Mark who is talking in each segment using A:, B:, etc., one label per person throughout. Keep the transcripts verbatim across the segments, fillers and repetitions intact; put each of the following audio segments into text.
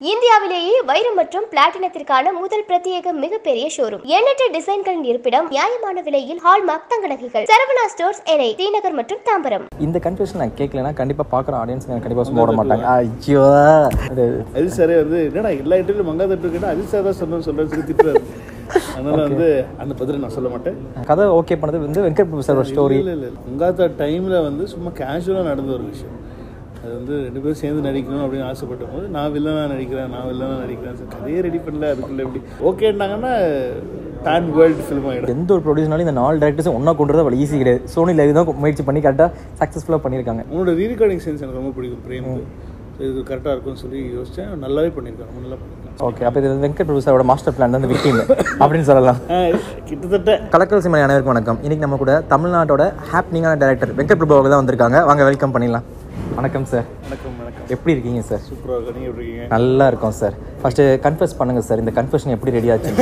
A: இந்தியாவிலேயே வைரம் மற்றும் பிளாட்டினத்திற்கான முதல் பிரத்யேக மிகப்பெரிய ஷோரூம். எண்ணற்ற டிசைன்களின் இருப்பிடம், நியாயமான விலையில் ஹால்மார்க் தங்க நகைகள். சரவண ஸ்டோர்ஸ் எனை தீநகர் மற்றும் தாம்பரம்.
B: இந்த கன்ஃபியூஷன் நான் கேட்கலனா கண்டிப்பா பாக்குற ஆடியன்ஸ் கண்டிப்பா போட மாட்டாங்க. ஐயோ
C: அது சரி வந்து என்னடா எல்லா இடத்துலயும் மங்காத்தட்டு இருக்குன்னா அது சார் தான் சொன்னு சொல்றது திட்டுறாரு. அதனால வந்து அந்த பதில் நான் சொல்ல மாட்டேன்.
B: கதை ஓகே பண்ணது வந்து வெங்கட் பிரபு சார் ஸ்டோரி.
C: இல்லை இல்லை மங்காத்தா டைம்ல வந்து சும்மா கேஷுவலாக நடந்த ஒரு விஷயம். அது வந்து ரெண்டு பேரும் சேர்ந்து நடிக்கணும் அப்படின்னு ஆசைப்பட்ட போது நான் வில்லனா நடிக்கிறேன் நான் வில்லனா நடிக்கிறேன் சார் கதையே ரெடி பண்ணல அதுக்குள்ள எப்படி ஓகேன்னாங்கன்னா பேன் வேர்ல்டு ஃபிலிம் ஆகிடும்.
B: எந்த ஒரு ப்ரொடியூசர்னாலும் இந்த நாலு டேரக்டர்ஸும் ஒன்றா கொண்டு வரது அவ்வளோ ஈஸி கிடையாது. சோனி லைவ் தான் முயற்சி பண்ணி கரெக்டாக சக்ஸஸ்ஃபுல்லாக பண்ணியிருக்காங்க.
C: உங்களோட ரீரெக்கார்டிங் சென்ஸ் எனக்கு ரொம்ப பிடிக்கும் பிரேம். இது கரெக்டாக இருக்கும்னு சொல்லி யோசிச்சேன். நல்லாவே பண்ணியிருக்காங்க, நல்லா பண்ணியிருக்காங்க.
B: ஓகே, அப்போ இது வெங்கட் பிரபு சாரோட மாஸ்டர் பிளான் தான் விக்டிம் அப்படின்னு சொல்லலாம்.
C: கிட்டத்தட்ட.
B: கலக்கல் சினிமா அனைவருக்கும் வணக்கம். இன்னைக்கு நம்ம கூட தமிழ்நாட்டோட ஹாப்னிங்கான டைரக்டர் வெங்கட் பிரபு அவங்க தான் வந்திருக்காங்க. வாங்க வெல்கம் பண்ணிடலாம். வணக்கம் சார்.
C: வணக்கம் வணக்கம்.
B: எப்படி இருக்கீங்க சார்?
C: சூப்பராக இருக்கு. நீங்கள் எப்படி இருக்கீங்க?
B: நல்லா இருக்கும் சார். ஃபர்ஸ்ட் கன்ஃபர்ஸ் பண்ணுங்க சார், இந்த கன்ஃபர்ஷன் எப்படி ரெடி ஆச்சு?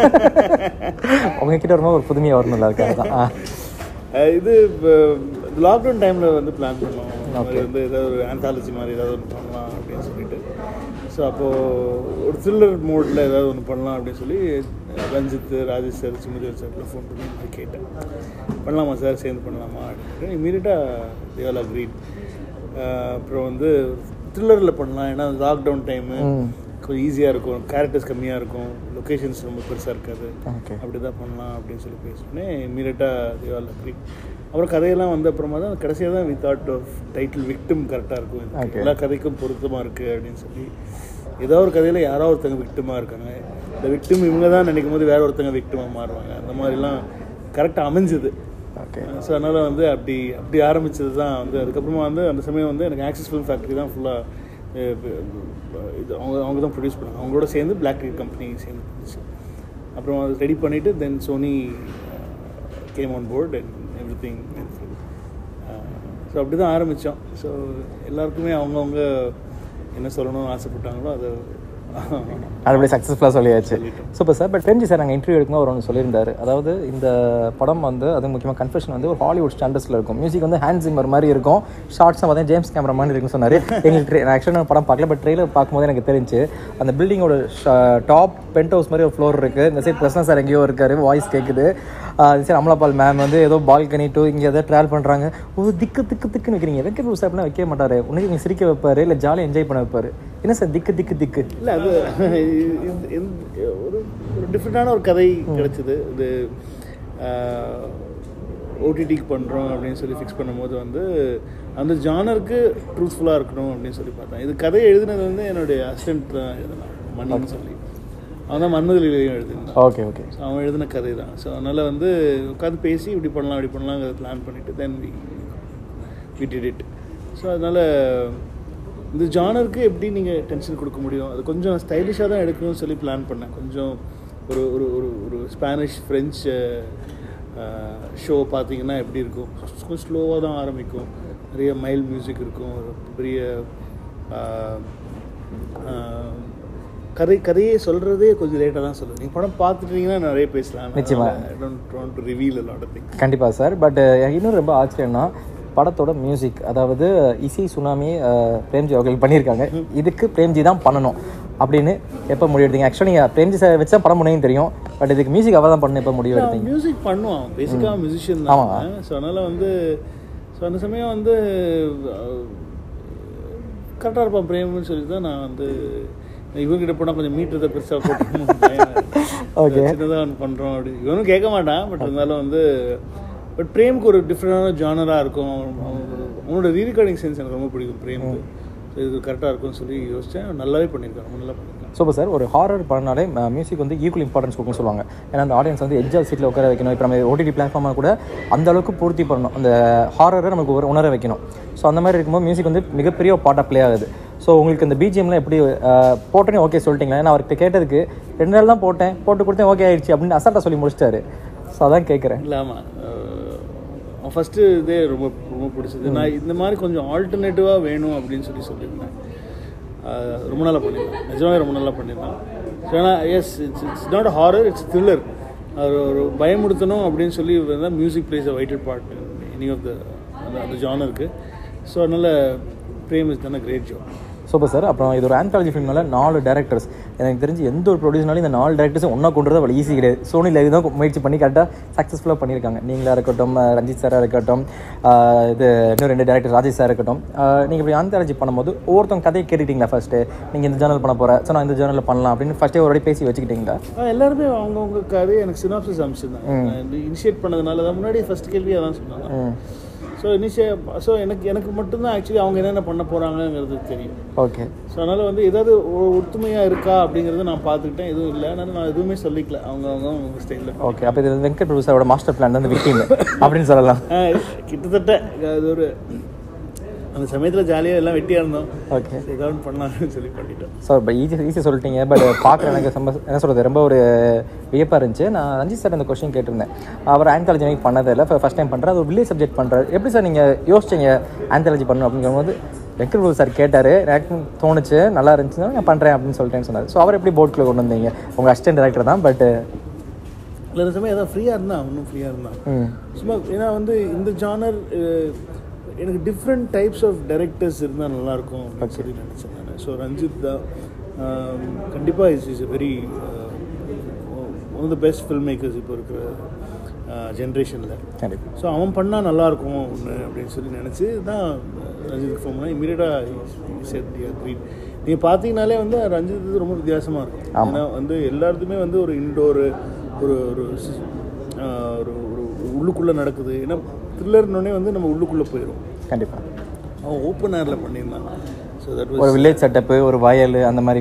B: உங்ககிட்ட வரும்போது ஒரு புதுமையாக வரணும்ல இருக்காங்க.
C: இது லாக்டவுன் டைமில் வந்து பிளான் பண்ணோம். வந்து ஏதாவது ஒரு ஆந்தாலஜி மாதிரி ஏதாவது ஒன்று பண்ணலாம் அப்படின்னு சொல்லிட்டு. ஸோ அப்போது ஒரு த்ரில்லர் மோடில் ஏதாவது ஒன்று பண்ணலாம் அப்படின்னு சொல்லி ரஞ்சித், ராஜேஷ் சார், சுமதிவன் சார்லாம் ஃபோன் பண்ணி கேட்டேன், பண்ணலாமா சார், சேர்ந்து பண்ணலாமா அப்படின்ட்டு. இமீடியட்டாக தேவல் அக்ரீட். அப்புறம் வந்து த்ரில்லரில் பண்ணலாம், ஏன்னா லாக்டவுன் டைமு கொஞ்சம் ஈஸியாக இருக்கும், கேரக்டர்ஸ் கம்மியாக இருக்கும், லொக்கேஷன்ஸ் ரொம்ப பெருசாக இருக்காது, அப்படி தான் பண்ணலாம் அப்படின்னு சொல்லி பேசினேன். இமீடியட்டாக தேவல் அக்ரீட். அப்புறம் கதையெல்லாம் வந்த அப்புறமா தான் கடைசியாக தான் we thought of title victim கரெக்டாக இருக்கும், எல்லா கதைக்கும் பொருத்தமாக இருக்குது அப்படின்னு சொல்லி. ஏதோ ஒரு கதையில் யாரோ ஒருத்தங்க விக்டிமாக இருக்காங்க, இந்த விக்டிம் இவங்க தான் நினைக்கும் போது வேற ஒருத்தங்க விக்டிமாக மாறுவாங்க, அந்த மாதிரிலாம் கரெக்டாக அமைஞ்சுது. ஓகே, ஸோ அதனால் வந்து அப்படி அப்படி ஆரம்பித்தது தான் வந்து. அதுக்கப்புறமா வந்து அந்த சமயம் வந்து எனக்கு ஆக்சிஸ் ஃபிலிம் ஃபேக்ட்ரி தான் ஃபுல்லாக இது அவங்க அவங்க தான் ப்ரொடியூஸ் பண்ணாங்க. அவங்களோட சேர்ந்து பிளாக் டிக்கெட் கம்பெனி சேர்ந்து இருந்துச்சு. அப்புறம் அதை ரெடி பண்ணிவிட்டு then Sony came on board and எவ்ரி திங். ஸோ அப்படி தான் ஆரம்பித்தோம். ஸோ எல்லாருக்குமே அவங்கவுங்க என்ன சொல்லணும்னு ஆசைப்பட்டாங்களோ அதை
B: அப்படி சக்ஸஸ்ஃபுல்லாக சொல்லியாச்சு. Super sir. But Premji sir நாங்கள் இன்டர்வியூ எடுக்கும்போது அவர் ஒன்று சொல்லியிருந்தார். அதாவது இந்த படம் வந்து அது முக்கியமாக கன்ஃபெஷன் வந்து ஒரு ஹாலிவுட் ஸ்டாண்டர்ட்ஸில் இருக்கும், மியூசிக் வந்து ஹேண்ட் சிம்மர் மாதிரி இருக்கும், ஷார்ட்ஸும் பார்த்தா ஜேம்ஸ் கேமரா மாதிரி இருக்குன்னு சொன்னார். எங்களுக்கு நான் ஆக்சுவலாக படம் பார்க்கல, பட் ட்ரெயிலர் பார்க்கும்போது எனக்கு தெரிஞ்சு அந்த பில்டிங்கோட டாப் பென்ட் ஹவுஸ் மாதிரி ஒரு ஃப்ளோர் இருக்குது. இந்த சைட் பிரசன்னா சார் எங்கேயோ இருக்கார், வாய்ஸ் கேட்குது. சரி, அமலாபால் மேம் வந்து ஏதோ பால்கனி டூ இங்கே எதாவது ட்ராவல் பண்ணுறாங்க. ஓ திக்கு திக்கு திக்குன்னு வைக்கிறீங்க. வெங்கட் பிரபு சார் அப்படின்னா வைக்க மாட்டார், உனக்கு நீங்கள் சிரிக்க வைப்பார், இல்லை ஜாலியாக என்ஜாய் பண்ண வைப்பார். என்ன சார் திக்கு திக்கு திக்கு?
C: இல்லை அது ஒரு ஒரு டிஃப்ரெண்ட்டான ஒரு கதை கிடச்சிது. இது ஓடிடிக்கு பண்ணுறோம் அப்படின்னு சொல்லி ஃபிக்ஸ் பண்ணும்போது வந்து அந்த ஜானருக்கு ட்ரூத்ஃபுல்லாக இருக்கணும் அப்படின்னு சொல்லி பார்த்தேன். இது கதையை எழுதினது வந்து என்னுடைய அசிஸ்டன்ட் தான் எழுதினான், மண்ணுன்னு சொல்லி. அவன் தான் மன்மதலிலையும் எழுதினான்.
B: Okay okay.
C: ஸோ அவன் எழுதின கதை தான். ஸோ அதனால் வந்து உட்காந்து பேசி இப்படி பண்ணலாம் இப்படி பண்ணலாங்கிறத பிளான் பண்ணிவிட்டு then we we did it. So அதனால் இந்த ஜானருக்கு எப்படி நீங்கள் டென்ஷன் கொடுக்க முடியும், அது கொஞ்சம் ஸ்டைலிஷாக தான் எடுக்கணும்னு சொல்லி பிளான் பண்ணேன். கொஞ்சம் ஒரு ஒரு ஒரு ஒரு ஸ்பானிஷ் ஃப்ரெஞ்சு ஷோ பார்த்தீங்கன்னா எப்படி இருக்கும், கொஞ்சம் ஸ்லோவாக தான் ஆரம்பிக்கும், நிறைய மைல்ட் மியூசிக் இருக்கும், பெரிய கதை கதையே சொல்கிறதே கொஞ்சம் லேட்டாக தான் சொல்லுவேன். நீங்கள் படம் பார்த்துட்டீங்கன்னா நிறைய பேசலாம்.
B: நிச்சயமாக.
C: I don't want to reveal a lot of things.
B: கண்டிப்பாக சார். பட் இன்னும் ரொம்ப ஆச்சரியம்னா படத்தோட மியூசிக், அதாவது இசை சுனாமி பிரேம்ஜி அவர்கள் பண்ணியிருக்காங்க. இதுக்கு பிரேம்ஜி தான் பண்ணணும் அப்படின்னு எப்போ முடிவு எடுத்தீங்க? ஆக்சுவலி நீங்கள் பிரேம்ஜி சார் வச்சு தான் படம் பண்ணுன்னு தெரியும், பட் இதுக்கு மியூசிக் அவர் தான் பண்ணணும் எப்போ முடிவு எடுத்தீங்க?
C: மியூசிக் பண்ணுவான், பேசிக்காக மியூசிஷியன் தான். ஸோ அதனால் வந்து ஸோ அந்த சமயம் வந்து கரெக்டாக இருப்பான் பிரேம்னு சொல்லி தான் நான் வந்து இவங்ககிட்ட போனால் கொஞ்சம் மீட்டர் தான் பெருசாக போட்டு ஓகே சின்னதாக ஒன்று பண்ணுறோம் அப்படி இவனும் கேட்க மாட்டான். பட் இருந்தாலும் வந்து பட் பிரேமுக்கு ஒரு டிஃப்ரெண்டான ஜானராக இருக்கும். அவனோட ரீரெக்கார்டிங் சென்ஸ் எனக்கு ரொம்ப பிடிக்கும் பிரேமுக்கு. ஸோ இது கரெக்டாக இருக்கும்னு சொல்லி யோசித்தேன். நல்லாவே பண்ணியிருக்காங்க, ரொம்ப நல்லா பண்ணியிருக்காங்க.
B: Super sir. ஒரு ஹாரர் பண்ணாலே மியூசிக் வந்து ஈக்குவல் இம்பார்ட்டன்ஸ் கொடுக்குன்னு சொல்லுவாங்க. ஏன்னா அந்த ஆடியன்ஸ் வந்து எட்ஜ் ஆஃப் சீட்டில் உட்கார வைக்கணும். இப்போ நம்ம ஓடிடி பிளாட்ஃபார்மாக கூட அந்த அளவுக்கு பூர்த்தி பண்ணணும், அந்த ஹாரரை நமக்கு ஒரு உணர வைக்கணும். ஸோ அந்த மாதிரி இருக்கும்போது மியூசிக் வந்து மிகப்பெரிய பார்ட்டாக ப்ளே ஆகுது. ஸோ உங்களுக்கு இந்த பிஜிஎம்லாம் எப்படி போட்டோன்னே ஓகே சொல்லிட்டீங்களா? ஏன்னா அவர்கிட்ட கேட்டதுக்கு ரெண்டு நாள் தான் போட்டேன், போட்டு கொடுத்தேன், ஓகே ஆயிடுச்சு அப்படின்னு அசால்ட்டாக சொல்லி முடிச்சிட்டாரு. ஸோ அதான் கேட்குறேன்.
C: இல்லாமல் ஃபஸ்ட்டு இதே ரொம்ப ரொம்ப பிடிச்சது. நான் இந்த மாதிரி கொஞ்சம் ஆல்டர்னேட்டிவாக வேணும் அப்படின்னு சொல்லி சொல்லியிருந்தேன். ரொம்ப நல்லா பண்ணியிருந்தேன், நிஜமாவே ரொம்ப நல்லா பண்ணியிருந்தேன். ஏன்னா as it's it's not a horror, it's thriller. அது ஒரு பயமுடுத்தணும் அப்படின்னு சொல்லி தான் music plays a vital part any of the அந்த ஜானருக்கு. ஸோ அதனால் Prem is done a great job.
B: Super sir. அப்புறம் இது ஒரு ஆந்தாலஜி ஃபிலிம்னால நாலு டேரக்டர்ஸ், எனக்கு தெரிஞ்சு எந்த ஒரு ப்ரொடியூசர்னாலும் இந்த நாலு டேரக்டர்ஸும் ஒன்றா கொண்டு வரது அவ்வளோ ஈஸி கிடையாது. சோனி லைவ் தான் முயற்சி பண்ணி கரெக்டாக சக்ஸஸ்ஃபுல்லாக பண்ணியிருக்காங்க. நீங்களாக இருக்கட்டும், ரஞ்சித் சாராக இருக்கட்டும், இது இன்னும் ரெண்டு டேரக்டர் ராஜேஷ் சார் இருக்கட்டும். நீங்கள் இப்படி ஆந்தாலஜி பண்ணும்போது ஒவ்வொருத்தவங்க கதையை கேட்டுக்கிட்டீங்களா ஃபஸ்ட்டு? நீங்கள் இந்த ஜேர்னல் பண்ண போகிறேன், ஸோ நான் இந்த ஜேர்னலில் பண்ணலாம் அப்படின்னு ஃபஸ்ட்டே ஒரு பேசி வச்சுக்கிட்டீங்களா?
C: எல்லாருமே அவங்கவுங்க கதையை எனக்கு சினாப்சிஸ் அமிச்சிருந்தாங்க. இனிஷியேட் பண்ணதுனால தான் முன்னாடி ஃபஸ்ட் கேள்வி அதான் சொன்னாங்க. ஸோ இனிஷியே ஸோ எனக்கு எனக்கு மட்டும்தான் ஆக்சுவலி அவங்க என்னென்ன பண்ண போகிறாங்கங்கிறது தெரியும்.
B: ஓகே.
C: ஸோ அதனால் வந்து ஏதாவது ஒத்துமையாக இருக்கா அப்படிங்கிறத நான் பார்த்துக்கிட்டேன். எதுவும் இல்லை, அதனால் நான் எதுவுமே சொல்லிக்கல. அவங்க அவங்க அவங்க ஸ்டைலில்.
B: ஓகே. அப்போ இது வெங்கட் பிரபு சாரோட மாஸ்டர் பிளான் வந்து விக்கிங் அப்படின்னு சொல்லலாம்.
C: கிட்டத்தட்ட அது ஒரு அந்த சமயத்தில் ஜாலியாக எல்லாம் வெட்டியாக இருந்தோம்.
B: ஓகே.
C: ஏதாவது பண்ணலாம்னு சொல்லி பண்ணிட்டோம்.
B: ஸோ இப்போ ஈஸி ஈஸியாக சொல்லிட்டீங்க. பட் பார்க்குற எனக்கு சம்ப என்ன சொல்கிறது, ரொம்ப ஒரு வியப்பாக இருந்துச்சு. நான் ரஞ்சித் சார் அந்த கொஸ்டின் கேட்டிருந்தேன். அவர் ஆந்தாலஜி எனக்கு பண்ணதே இல்லை, ஃபஸ்ட் டைம் பண்ணுறாரு. அது ஒரு வில்லேஜ் சப்ஜெக்ட் பண்ணுறாரு. எப்படி சார் நீங்கள் யோசிச்சிங்க ஆந்தாலஜி பண்ணணும் அப்படிங்கும்போது? வெங்கட் பிரபு சார் கேட்டார், எனக்கு தோணுச்சு நல்லா இருந்துச்சுன்னா நான் பண்ணுறேன் அப்படின்னு சொல்லிட்டேன்னு சொன்னார். ஸோ அவர் எப்படி போர்ட்குள்ளே கொண்டு வந்தீங்க? உங்கள் அசிஸ்டன்ட் டைரக்டர் தான், பட்
C: இல்லை சமயம் எதாவது ஃப்ரீயாக இருந்தால் இன்னும் ஃப்ரீயாக இருந்தான் சும்மா. ஏன்னா வந்து இந்த ஜானர் எனக்கு டிஃப்ரெண்ட் டைப்ஸ் ஆஃப் டைரக்டர்ஸ் இருந்தால் நல்லாயிருக்கும் அப்படின்னு சொல்லி நினச்சேன் நான். ஸோ ரஞ்சித் தான் கண்டிப்பாக is is a very one of the best film makers இப்போ இருக்கிற ஜென்ரேஷனில். கண்டிப்பாக. ஸோ அவன் பண்ணால் நல்லாயிருக்கும் ஒன்று அப்படின்னு சொல்லி நினச்சி தான் ரஞ்சித்துக்கு ஃபோன் பண்ணால் இமீடியட்டாக க்ரீட். நீங்கள் பார்த்தீங்கனாலே வந்து ரஞ்சித் ரொம்ப வித்தியாசமாக இருக்கும். ஏன்னா வந்து எல்லாத்துக்குமே வந்து ஒரு இன்டோரு ஒரு ஒரு ஒரு உள்ளுக்குள்ளே நடக்குது. ஏன்னா த்ரில்லர்னோடனே வந்து நம்ம உள்ளுக்குள்ளே போயிடும்.
B: கண்டிப்பாக.
C: அவன் ஓப்பன் ஏரில் பண்ணியிருந்தான். ஸோ தட்
B: ஒரு வில்லேஜ் செட்டப்பு, ஒரு வயல், அந்த மாதிரி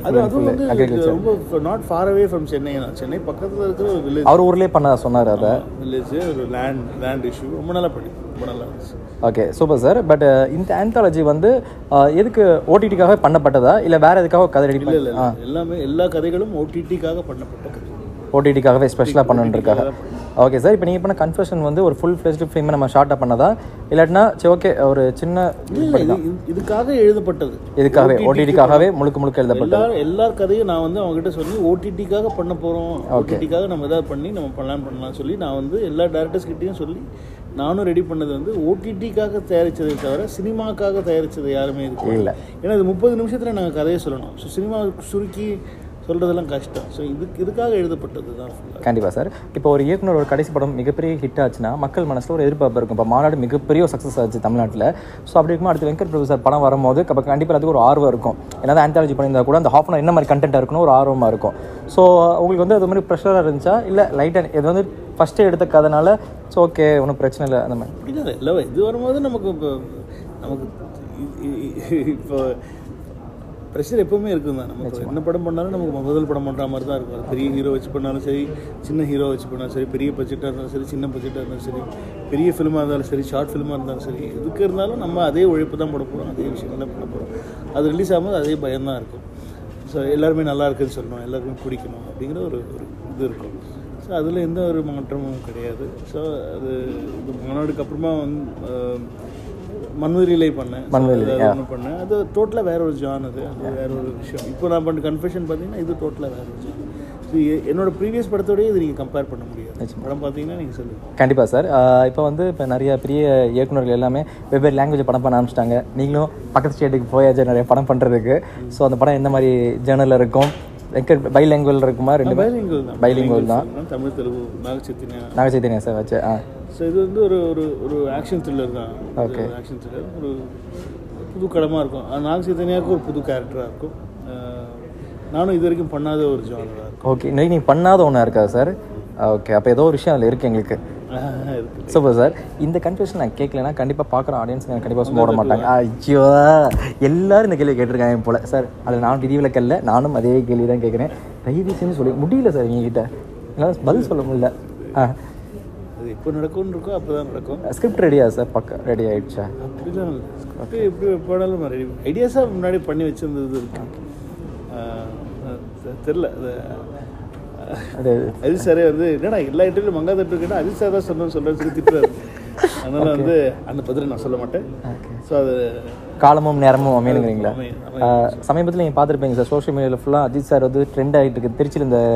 C: ரொம்ப not far away from Chennai. Chennai பக்கத்தில் இருக்கிற ஒரு வில்லேஜ்.
B: அவர் ஊர்லேயே பண்ண சொன்னார். அதை
C: வில்லேஜ் ஒரு லேண்ட் லேண்ட் இஷ்யூ ரொம்ப நல்லா பண்ணி ரொம்ப நல்லா இருந்துச்சு.
B: Okay, super sir. பட் இந்த ஆந்தாலஜி வந்து எதுக்கு ஓடிடிக்காக பண்ணப்பட்டதா இல்லை வேற எதுக்காக கதை ரெடி?
C: இல்லை இல்லை, எல்லாமே எல்லா கதைகளும் ஓடிடிக்காக பண்ணப்பட்ட கதை.
B: ஓடிடிக்காகவே ஸ்பெஷலாக பண்ணுறதுக்காக. Okay sir. இப்போ நீங்கள் பண்ண கன்ஃபெஷன் வந்து ஒரு ஃபுல் ஃப்ளெஷ்டு ஃபிலிமை நம்ம ஷார்ட்டாக பண்ணதா இல்லாட்டினா சரி ஓகே ஒரு சின்ன
C: இதுக்காக எழுதப்பட்டது?
B: இதுக்காகவே ஓடிடிக்காகவே முழுக்க முழுக்க எழுதப்பட்டது.
C: எல்லா கதையும் நான் வந்து அவங்ககிட்ட சொல்லி ஓடிடிக்காக பண்ண போகிறோம், ஓடிடிக்காக நம்ம எதாவது பண்ணி நம்ம பிளான் பண்ணலாம் சொல்லி நான் வந்து எல்லா டேரக்டர்ஸ்கிட்டையும் சொல்லி நானும் ரெடி பண்ணது வந்து ஓடிடிக்காக தயாரித்ததை தவிர சினிமாக்காக தயாரித்தது யாருமே இருக்கு இல்லை. ஏன்னா இது முப்பது நிமிஷத்தில் நாங்கள் கதையை சொல்லணும். ஸோ சினிமா சுருக்கி சொல்கிறதெல்லாம் கஷ்டம். ஸோ இதுக்கு இதுக்காக எழுதப்பட்டது தான்.
B: கண்டிப்பாக சார். இப்போ ஒரு இயக்குனர் ஒரு கடைசி படம் மிகப்பெரிய ஹிட் ஆச்சுன்னா மக்கள் மனசில் ஒரு எதிர்பார்ப்பு இருக்கும். இப்போ மாநாடு மிகப்பெரிய சக்ஸஸ் ஆச்சு தமிழ்நாட்டில். ஸோ அப்படி இருக்கும் அடுத்து வெங்கட் பிரபு சார் படம் வரும்போது அப்போ கண்டிப்பாக அதுக்கு ஒரு ஆர்வம் இருக்கும். ஏன்னா ஆந்தாலஜி பண்ணியிருந்தா கூட அந்த ஹாஃப் அன் என்ன மாதிரி கண்டென்ட்டாக இருக்கணும் ஒரு ஆர்வமாக இருக்கும். ஸோ உங்களுக்கு வந்து அது மாதிரி ப்ரெஷராக இருந்துச்சா இல்லை லைட்டாக இது வந்து ஃபஸ்ட்டு எடுத்த கதைனால ஸோ ஓகே ஒன்றும் பிரச்சனை இல்லை அந்த மாதிரி?
C: இல்லை இல்லை, இது வரும்போது நமக்கு இப்போ நமக்கு இப்போ ப்ரெஷர் எப்போவுமே இருக்கும் தான். நமக்கு என்ன படம் பண்ணாலும் நமக்கு முதல் படம் பண்ணுற மாதிரி தான் இருக்கும். பெரிய ஹீரோ வச்சு பண்ணாலும் சரி, சின்ன ஹீரோ வச்சு பண்ணாலும் சரி, பெரிய பட்ஜெட்டாக இருந்தாலும் சரி, சின்ன பட்ஜெட்டாக இருந்தாலும் சரி, பெரிய ஃபிலிமாக இருந்தாலும் சரி, ஷார்ட் ஃபிலிமாக இருந்தாலும் சரி, எதுக்கு இருந்தாலும் நம்ம அதே உழைப்பு தான் போட போகிறோம், அதே விஷயங்கள் தான் பண்ண போகிறோம். அது ரிலீஸ் ஆகும்போது அதே பயம் தான் இருக்கும். ஸோ எல்லாருமே நல்லா இருக்குதுன்னு சொல்லணும், எல்லாருமே பிடிக்கணும் அப்படிங்கிற ஒரு ஒரு இது இருக்கும். ஸோ அதில் எந்த ஒரு மாற்றமும் கிடையாது. ஸோ அது இது மாநாடுக்கு அப்புறமா வந்து மன்வெளியிலே பண்ணேன், ஒன்று பண்ணேன். அது டோட்டலாக வேற ஒரு ஜான். அது அது வேற ஒரு விஷயம். இப்போ நான் பண்ண கன்ஃபெஷன் பார்த்தீங்கன்னா இது டோட்டலாக வேற ஒரு ஜான். என்னோட ப்ரீவியஸ் படத்தோடய இது நீங்கள் கம்பேர் பண்ண முடியாது. படம் பார்த்தீங்கன்னா நீங்கள் சொல்லுங்கள்.
B: கண்டிப்பாக சார். இப்போ வந்து இப்போ நிறைய பெரிய இயக்குநர்கள் எல்லாமே வெவ்வேறு லாங்குவேஜ் படம் பண்ண ஆரம்பிச்சிட்டாங்க. நீங்களும் பக்கத்து ஸ்டேட்டுக்கு போயாச்சு நிறைய படம் பண்ணுறதுக்கு. ஸோ அந்த படம் எந்த மாதிரி ஜேர்னலில் இருக்கும்? வெங்கட் பைலிங்குவல் இருக்குமா? ரெண்டு
C: பைலிங்குவல் தான்.
B: பைலிங்குவல் தான்.
C: தமிழ் தெலுங்கு நாகச்சைத்தன்யா
B: நாகச்சைத்தன்யா சார் வச்சு. ஆ
C: ஸோ இது வந்து ஒரு ஒரு ஒரு ஆக்ஷன் த்ரில்லர் தான். ஓகே, ஆக்ஷன் த்ரில்லர் ஒரு புது கடமாக இருக்கும். நாகச்சைத்தன்யாவுக்கு ஒரு புது கேரக்டராக இருக்கும். நானும் இது வரைக்கும் பண்ணாத ஒரு ஜானராக இருக்கும்.
B: ஓகே, இன்னைக்கு நீங்கள் பண்ணாத ஒன்றா இருக்கா சார்? ஓகே, அப்போ ஏதோ ஒரு விஷயம் அதில் இருக்குது எங்களுக்கு. Super sir. இந்த கன்ஃபியூஷன் நான் கேட்கலன்னா கண்டிப்பாக பார்க்குற ஆடியன்ஸ் கண்டிப்பாக சும்மா விட மாட்டாங்க. ஐயோ எல்லாரும் இந்த கேள்வி கேட்டிருக்காங்க போல் சார். அதில் நான் டிவியில் கல்ல நானும் அதே கேள்வி தான் கேட்குறேன். தைரியம்னு சொல்லி முடியல சார் எங்ககிட்ட, என்னால் பதில் சொல்ல முடியல. ஆ
C: அது எப்போ நடக்கும்னு இருக்கோ அப்போ தான் நடக்கும்.
B: ஸ்கிரிப்ட் ரெடியா சார்? பக்கம் ரெடி ஆகிடுச்சா?
C: அப்படிலாம் ஸ்கிரிப்ட் எப்படி போனாலும் ரெடி ஐடியாஸாக முன்னாடி பண்ணி வச்சுருந்தது இருக்கு. தெரில அது அஜித் சாரே வந்து என்னடா எல்லா இன்டர்வியூ மங்காத்தட்டு இருக்கேன்னா அஜித் சார் தான் சொன்னு சொல்கிறேன் சொல்லி திட்டுறாரு. அதனால் வந்து அந்த பதில் நான் சொல்ல மாட்டேன். ஸோ அது
B: காலமும் நேரமும் அமையணுங்கிறீங்களா? சமீபத்தில் நீங்கள் பார்த்துருப்பீங்க சார், சோஷியல் மீடியாவில் ஃபுல்லாக அஜித் சார் வந்து ட்ரெண்ட் ஆகிட்டு இருக்குது. திருச்சியில் இந்த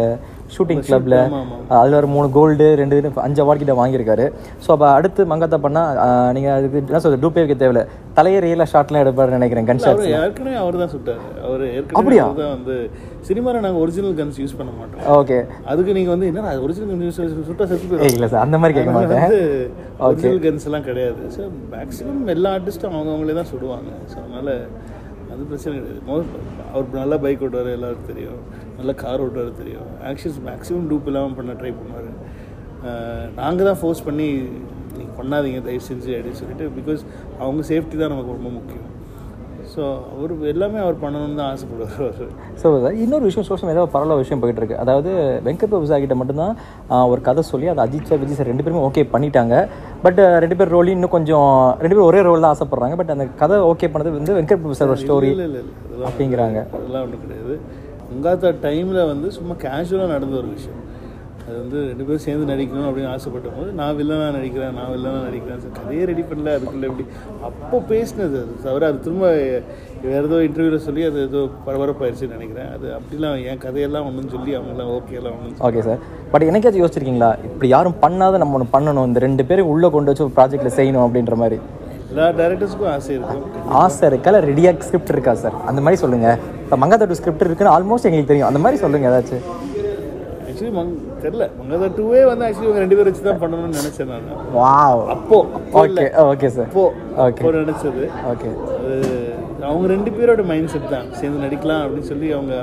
B: ஷூட்டிங் கிளப்பில் அதில் ஒரு மூணு கோல்டு ரெண்டு அஞ்சு அவார்ட் கிட்ட வாங்கியிருக்காரு. ஸோ அப்போ அடுத்து மங்காத்தா பண்ணால் நீங்கள் அதுக்கு என்ன சொல்றது டூப்பே வைக்க தேவையில்லை, தலையை ரியலாக ஷார்ட்லாம் எடுப்பாருன்னு நினைக்கிறேன். கன் ஷாட்ஸ்
C: ஏற்கனவே அவர் தான் சுட்டார். அவர் ஏற்கனவே தான் வந்து சினிமாவில் நாங்கள் ஒரிஜினல் கன்ஸ் யூஸ் பண்ண மாட்டோம். ஓகே, அதுக்கு நீங்கள் வந்து என்ன ஒரிஜினல் கன்ஸ் யூஸ் சுட்டா செத்து போயிடும். இல்லை சார் அந்த மாதிரி கேட்க மாட்டேன். ஒரிஜினல் கன்ஸ் எல்லாம் கிடையாது. ஸோ மேக்ஸிமம் எல்லா ஆர்டிஸ்ட்டும் அவங்க அவங்களே தான் சுடுவாங்க. ஸோ அதனால் அது பிரச்சனை கிடையாது. அவர் நல்லா பைக் ஓட்டுவார், எல்லாருக்கும் தெரியும். நல்லா கார் ஓட்டுவார் தெரியும். ஆக்ஷன்ஸ் மேக்ஸிமம் டூப் இல்லாமல் பண்ண ட்ரை பண்ணுவார். நாங்கள் தான் ஃபோர்ஸ் பண்ணி நீங்கள் பண்ணாதீங்க தயவு செஞ்சு அப்படின்னு சொல்லிட்டு, பிகாஸ் அவங்க சேஃப்டி தான் நமக்கு ரொம்ப முக்கியம். ஸோ அவர் எல்லாமே அவர் பண்ணணும்னு தான் ஆசைப்படுவார் அவர். ஸோ
B: இன்னொரு விஷயம் சோஷியல் மீடியாவில் பரவாயில்ல விஷயம் போயிட்டு இருக்கு. அதாவது வெங்கட் பிரபு சார் கிட்ட மட்டும்தான் ஒரு கதை சொல்லி அது அஜித் சார் விஜய் சார் ரெண்டு பேருமே ஓகே பண்ணிட்டாங்க. பட் ரெண்டு பேர் ரோல் இன்னும் கொஞ்சம் ரெண்டு பேரும் ஒரே ரோல் தான் ஆசைப்படுறாங்க. பட் அந்த கதை ஓகே பண்ணது வந்து வெங்கட் பிரபு சார் ஸ்டோரி அப்படிங்கிறாங்க.
C: அதெல்லாம் ஒன்றும் கிடையாது. மங்காத்தா டைமில் வந்து சும்மா கேஷுவலாக நடந்த ஒரு விஷயம். அது வந்து ரெண்டு பேரும் சேர்ந்து நடிக்கணும் அப்படின்னு ஆசைப்பட்ட போது நான் வில்லனாக நடிக்கிறேன் நான் வில்லனாக நடிக்கிறேன் சார் கதையே ரெடி பண்ணல. அதுக்குள்ளே எப்படி அப்போ பேசினது அது தவிர அது திரும்ப வேறு ஏதோ இன்டர்வியூவில் சொல்லி அது ஏதோ பரபரப்பாயிருச்சுன்னு நினைக்கிறேன். அது அப்படிலாம் என் கதையெல்லாம் ஒன்றுன்னு சொல்லி அவங்களாம் ஓகேலாம் ஒன்று.
B: ஓகே சார், பட் எனக்காச்சும் யோசிச்சிருக்கீங்களா இப்படி யாரும் பண்ணாத நம்ம ஒன்று பண்ணணும், இந்த ரெண்டு பேரும் உள்ளே கொண்டு வச்சு ஒரு ப்ராஜெக்டில் செய்யணும் அப்படின்ற மாதிரி?
C: எல்லா டேரக்டர்ஸுக்கும் ஆசை இருக்கும்.
B: ஆசை இருக்கா இல்லை ரெடியாக ஸ்கிரிப்ட் இருக்கா சார்? அந்த மாதிரி சொல்லுங்கள். இப்போ மங்காத்தா டூ ஸ்கிரிப்ட் இருக்குன்னு ஆல்மோஸ்ட் எங்களுக்கு தெரியும். அந்த மாதிரி சொல்லுங்கள் ஏதாச்சும்.
C: ஆக்சுவலி மங் தெரியல மங்காத்தா டூவே வந்து ஆக்சுவலி இவங்க ரெண்டு பேரும் வச்சு தான் பண்ணணும்னு நினச்சேன் நான்.
B: வாவ்,
C: அப்போ
B: ஓகே ஓகே சார்.
C: அப்போ
B: ஓகே
C: அப்போ நினச்சது.
B: ஓகே,
C: அது அவங்க ரெண்டு பேரோட மைண்ட் செட் தான் சேர்ந்து நடிக்கலாம் அப்படின்னு சொல்லி அவங்க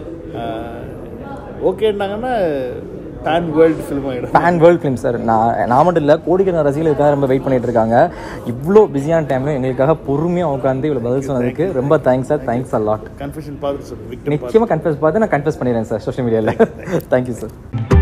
C: ஓகேன்னாங்கன்னா பேன் வேர்ல்டு ஃபிலிம் ஆகிடும்.
B: Pan world film sir. நான் நான் மட்டும் இல்லை, கோடிக்கணக்கான ரசிகர்களுக்காக ரொம்ப வெயிட் பண்ணிட்டு இருக்காங்க. இவ்வளோ பிஸியான டைம்ல எங்களுக்காக பொறுமையாக உட்காந்து இவ்வளோ பதில் சொன்னதுக்கு ரொம்ப thanks sir. Thanks a lot.
C: Confession பார்த்து
B: நிச்சயமாக கன்ஃபெஸ் பார்த்து நான் கன்ஃபெஸ் பண்ணிடுறேன் சார் சோஷியல் மீடியாவில். Thank you sir.